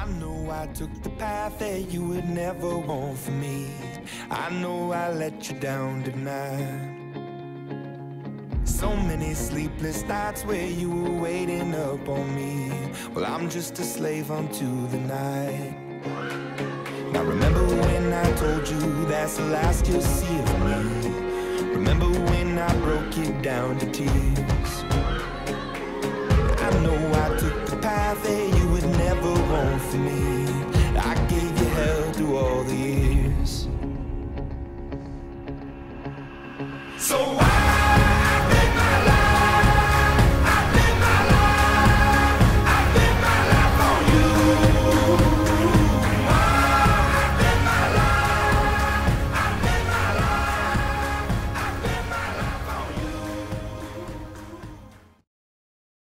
I know I took the path that you would never want for me. I know I let you down tonight. So many sleepless nights where you were waiting up on me. Well, I'm just a slave unto the night. Now remember when I told you that's the last you'll see of me. Remember when I broke you down to tears. I know I took the path that you would never want for me.